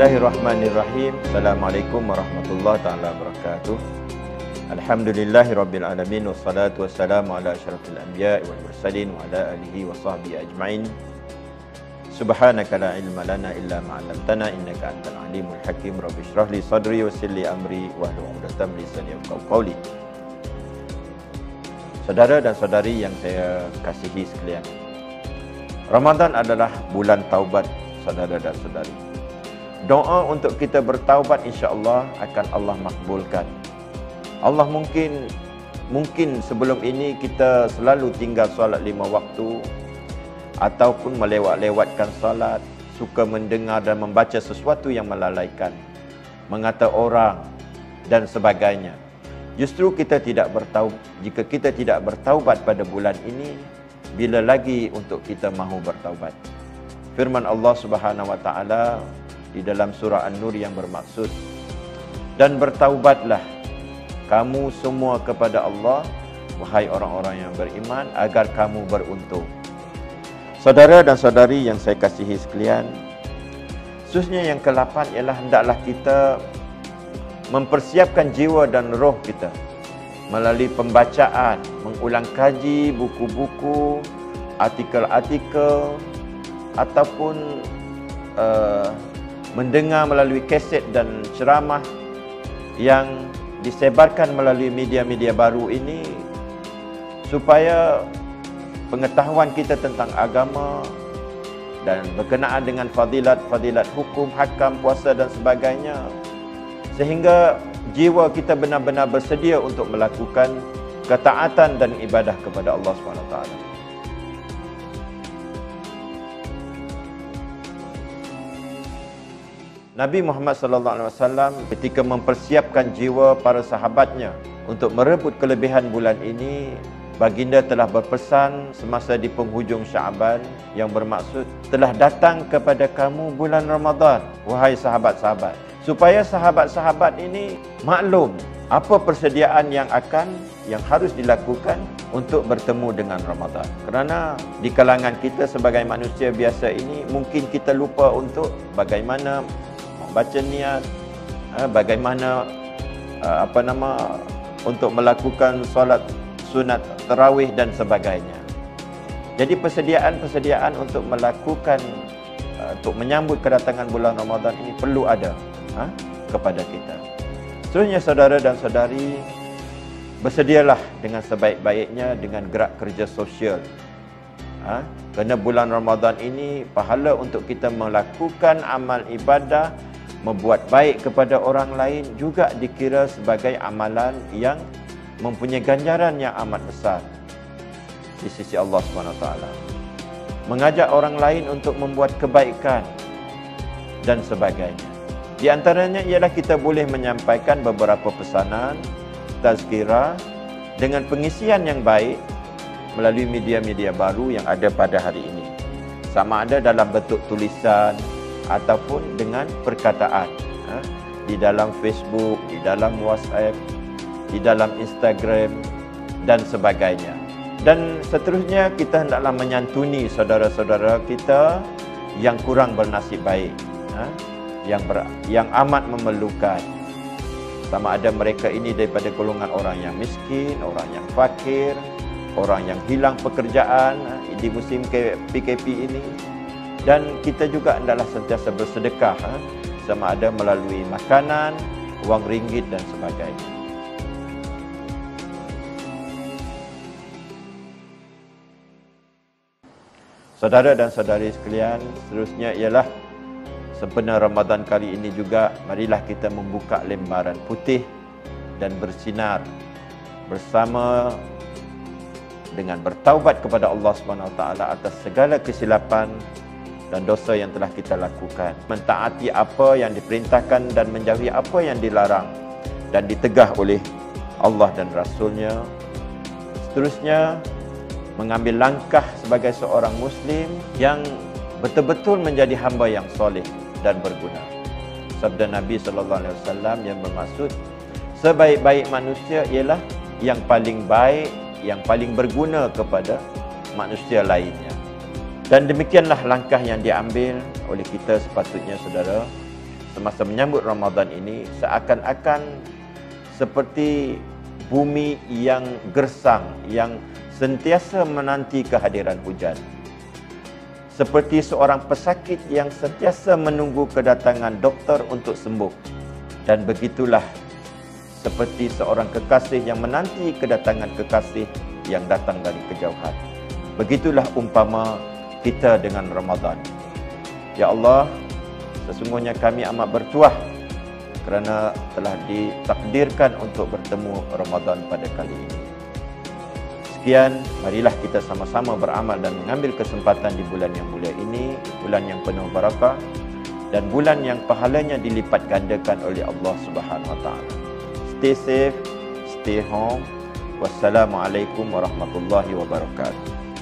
Bismillahirrahmanirrahim. Assalamualaikum warahmatullahi taala wabarakatuh. Alhamdulillahirabbil alamin wassalatu wassalamu ala asyrafil anbiya'i wal mursalin wa ala alihi wa sahbihi ajma'in. Subhanaka la ilma lana illa ma 'allamtana innaka antal alimul hakim. Rabbi shrah li sadri wa yassir li amri wahlul 'uqdatam min lisani yafqahu qawli. Saudara dan saudari yang saya kasihi sekalian, Ramadan adalah bulan taubat saudara dan saudari. Doa untuk kita bertaubat insya-Allah akan Allah makbulkan. Allah mungkin sebelum ini kita selalu tinggal solat 5 waktu ataupun melewat-lewatkan solat, suka mendengar dan membaca sesuatu yang melalaikan, mengata orang dan sebagainya. Justru jika kita tidak bertaubat pada bulan ini, bila lagi untuk kita mahu bertaubat? Firman Allah Subhanahu wa taala di dalam surah An-Nur yang bermaksud, dan bertaubatlah kamu semua kepada Allah, wahai orang-orang yang beriman, agar kamu beruntung. Saudara dan saudari yang saya kasihi sekalian, khususnya yang ke-8 ialah hendaklah kita mempersiapkan jiwa dan roh kita melalui pembacaan, mengulang kaji buku-buku, artikel-artikel, ataupun mendengar melalui kaset dan ceramah yang disebarkan melalui media-media baru ini, supaya pengetahuan kita tentang agama dan berkenaan dengan fadilat-fadilat hukum, hakam, puasa dan sebagainya, sehingga jiwa kita benar-benar bersedia untuk melakukan ketaatan dan ibadah kepada Allah SWT. Nabi Muhammad SAW ketika mempersiapkan jiwa para sahabatnya untuk merebut kelebihan bulan ini, baginda telah berpesan semasa di penghujung Syaban yang bermaksud, telah datang kepada kamu bulan Ramadan, wahai sahabat-sahabat, supaya sahabat-sahabat ini maklum apa persediaan yang harus dilakukan untuk bertemu dengan Ramadan. Kerana di kalangan kita sebagai manusia biasa ini, mungkin kita lupa untuk bagaimana baca niat, bagaimana untuk melakukan solat sunat tarawih dan sebagainya. Jadi persediaan untuk melakukan untuk menyambut kedatangan bulan Ramadan ini perlu ada kepada kita. Seterusnya saudara dan saudari, bersedialah dengan sebaik-baiknya dengan gerak kerja sosial. Kerana bulan Ramadan ini pahala untuk kita melakukan amal ibadah, membuat baik kepada orang lain juga dikira sebagai amalan yang mempunyai ganjaran yang amat besar di sisi Allah SWT. Mengajak orang lain untuk membuat kebaikan dan sebagainya. Di antaranya ialah kita boleh menyampaikan beberapa pesanan, tazkirah dengan pengisian yang baik melalui media-media baru yang ada pada hari ini. Sama ada dalam bentuk tulisan ataupun dengan perkataan, di dalam Facebook, di dalam WhatsApp, di dalam Instagram dan sebagainya. Dan seterusnya kita hendaklah menyantuni saudara-saudara kita yang kurang bernasib baik, yang amat memerlukan. Sama ada mereka ini daripada golongan orang yang miskin, orang yang fakir, orang yang hilang pekerjaan di musim PKP ini. Dan kita juga hendaklah sentiasa bersedekah, sama ada melalui makanan, wang ringgit dan sebagainya. Saudara dan saudari sekalian, seterusnya ialah sempena Ramadan kali ini juga, marilah kita membuka lembaran putih dan bersinar bersama dengan bertaubat kepada Allah SWT atas segala kesilapan dan dosa yang telah kita lakukan, mentaati apa yang diperintahkan dan menjauhi apa yang dilarang dan ditegah oleh Allah dan Rasulnya. Seterusnya, mengambil langkah sebagai seorang Muslim yang betul-betul menjadi hamba yang soleh dan berguna. Sabda Nabi SAW yang bermaksud, sebaik-baik manusia ialah yang paling baik, yang paling berguna kepada manusia lainnya. Dan demikianlah langkah yang diambil oleh kita sepatutnya, saudara, semasa menyambut Ramadan ini seakan-akan seperti bumi yang gersang, yang sentiasa menanti kehadiran hujan. Seperti seorang pesakit yang sentiasa menunggu kedatangan doktor untuk sembuh. Dan begitulah seperti seorang kekasih yang menanti kedatangan kekasih yang datang dari kejauhan. Begitulah umpama kita dengan Ramadan. Ya Allah, sesungguhnya kami amat bertuah kerana telah ditakdirkan untuk bertemu Ramadan pada kali ini. Sekian, marilah kita sama-sama beramal dan mengambil kesempatan di bulan yang mulia ini, bulan yang penuh barakah dan bulan yang pahalanya dilipat gandakan oleh Allah Subhanahu Wa Taala. Stay safe, stay home. Wassalamualaikum warahmatullahi wabarakatuh.